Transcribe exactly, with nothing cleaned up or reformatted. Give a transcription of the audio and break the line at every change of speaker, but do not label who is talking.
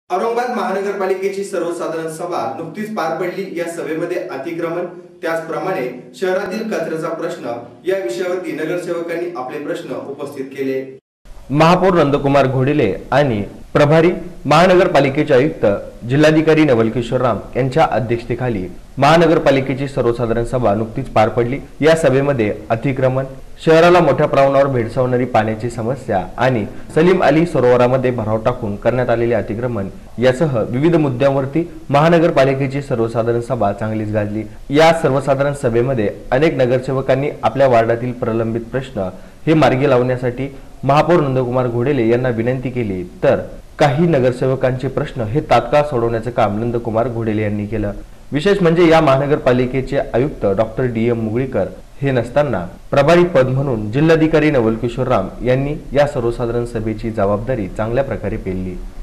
औरंगाबाद महानगरपालिकेची सर्वसाधारण सभा नुकतीच पार पडली। या सभेमध्ये अतिक्रमण त्याचप्रमाणे शहरातील कचऱ्याचा प्रश्न या विषयावरती नगरसेवकांनी आपले प्रश्न उपस्थित केले।
महापौर नंदकुमार घोडेले आणि प्रभारी महानगरपालिकेचे आयुक्त जिल्हाधिकारी नवल किशोर राम यांच्या अध्यक्षतेखाली महानगरपालिकेची सर्वसाधारण सभा नुकतीच पार पडली। या सभेमध्ये अतिक्रमण, शहराला मोठ्या प्रमाणावर भेडसावणारी पाण्याची समस्या आणि सलीम अली सरोवरामध्ये भराव टाकून करण्यात आलेले अतिक्रमण यासह विविध मुद्द्यांवरती महानगरपालिकेची सर्वसाधारण सभा चांगलीच गाजली। या सर्वसाधारण सभेमध्ये अनेक नगरसेवकांनी आपल्या वार्डातील प्रलंबित प्रश्न हे मार्गी लावण्यासाठी महापौर नंदकुमार घोडेले यांना विनंती केली, तर काही नगरसेवकांचे प्रश्न हे तात्काळ सोडवण्याचे काम नंदकुमार घोडेले यांनी केलं। विशेष म्हणजे या महानगरपालिकेचे आयुक्त डॉक्टर डी एम मुगळीकर हे नसताना प्रभारी पद म्हणून जिल्हाधिकारी नवल किशोर राम यांनी या सर्वसाधारण सभेची जबाबदारी चांगल्या प्रकारे पेलली।